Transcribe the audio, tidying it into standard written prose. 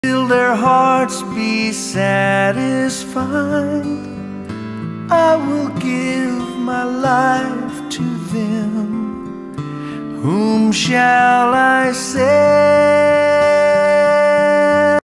Will their hearts be satisfied? I will give my life to them. Whom shall I say